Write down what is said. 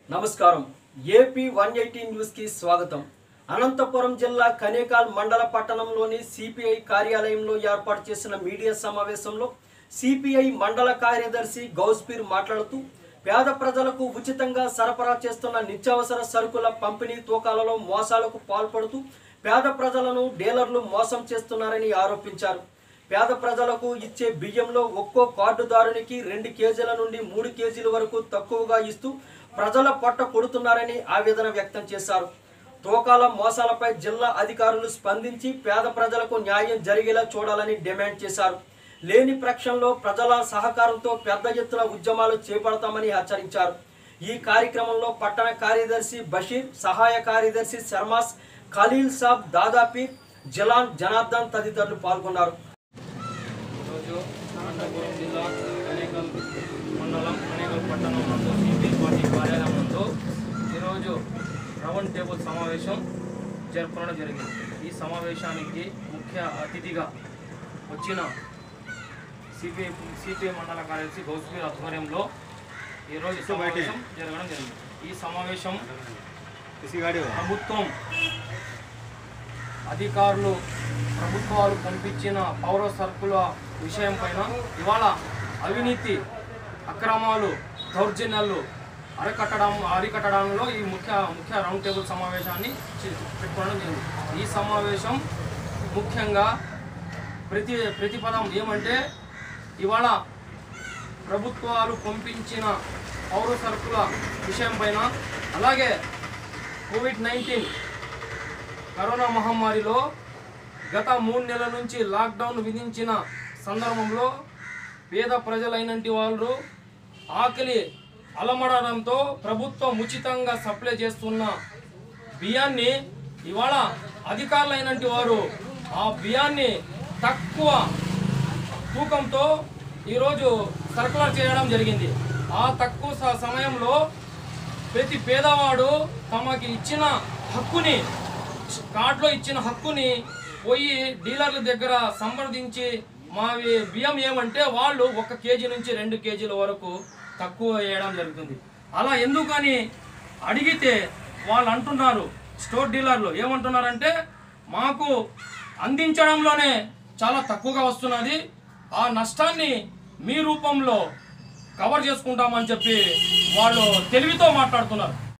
నమస్కారం AP 180 news కి స్వాగతం। అనంతపురం జిల్లా కనేకాల్ మండల పట్టణంలోని సిపిఐ కార్యాలయంలో ఏర్పాటు చేసిన మీడియా సమావేశంలో సిపిఐ మండల కార్యదర్శి గౌస్పీర్ మాట్లాడుతూ పేద ప్రజలకు ఉచితంగా సరఫరా చేస్తున్న నిత్యావసర సరుకుల పంపిణీ తూకాలలో మోసాలకు పాల్పడుతూ పేద ప్రజలను డీలర్లు మోసం చేస్తున్నారని ఆరోపించారు। పేద ప్రజలకు ఇచ్చే బియ్యంలో ఒక్కో కార్డుదారునికి 2 కేజీల నుండి 3 కేజీల వరకు తక్కువగా ఇస్తూ ప్రజల పొట్ట కొడుతున్నారని ఆవేదన వ్యక్తం చేశారు। తూకాల మోసాలపై జిల్లా అధికారులు స్పందించి పేద ప్రజలకు న్యాయం జరిగేలా చూడాలని డిమాండ్ చేశారు। లేని పక్షంలో ప్రజల సహకారంతో పెద్ద ఎత్తున ఉద్యమాలు చేపడతామని హెచ్చరించారు। ఈ కార్యక్రమంలో పట్టణ కార్యదర్శి బషీర్, సహాయ కార్యదర్శి శర్మాస్, ఖలీల్ సాబ్, దాదాపీర్, జలాన్, జనార్దన్ తదితరులు పాల్గొన్నారు। రౌండ్ టేబుల్ సమావేశం జరపడం జరిగింది। ఈ సమావేశానికి ముఖ్య అతిథిగా వచ్చిన సిపిఐ మండల కార్యదర్శి గౌస్పీర్ ఆధ్వర్యంలో ఈరోజు సమావేశం జరగడం జరిగింది। ఈ సమావేశం ప్రభుత్వాలు పంపించిన పౌర సరుకుల విషయం పైన ఇవాళ అవినీతి, అక్రమాలు, దౌర్జన్యాలు అరికట్టడంలో ఈ ముఖ్య రౌండ్ టేబుల్ సమావేశాన్ని పెట్టుకోవడం జరిగింది। ఈ సమావేశం ముఖ్యంగా ప్రతిపదం ఏమంటే ఇవాళ ప్రభుత్వాలు పంపించిన పౌర సరుకుల విషయం పైన, అలాగే కోవిడ్-19 కరోనా మహమ్మారిలో గత 3 నెలల నుంచి లాక్డౌన్ విధించిన సందర్భంలో పేద ప్రజలైనంటి వాళ్ళు ఆకలి అలమడడంతో ప్రభుత్వం ఉచితంగా సప్లై చేస్తున్న బియ్యాన్ని ఇవాళ అధికారులైనంటి వారు ఆ బియ్యాన్ని తక్కువ తూకంతో ఈరోజు సర్కులర్ చేయడం జరిగింది। ఆ తక్కువ సమయంలో ప్రతి పేదవాడు తమకి ఇచ్చిన హక్కుని, కార్డులో ఇచ్చిన హక్కుని పోయి డీలర్ల దగ్గర సంప్రదించి మావి బియ్యం ఏమంటే వాళ్ళు 1 కేజీ నుంచి 2 కేజీల వరకు తక్కువ వేయడం జరుగుతుంది। అలా ఎందుకని అడిగితే వాళ్ళు అంటున్నారు, స్టోర్ డీలర్లు ఏమంటున్నారంటే మాకు అందించడంలోనే చాలా తక్కువగా వస్తున్నది, ఆ నష్టాన్ని మీ రూపంలో కవర్ చేసుకుంటామని చెప్పి వాళ్ళు తెలివితో మాట్లాడుతున్నారు।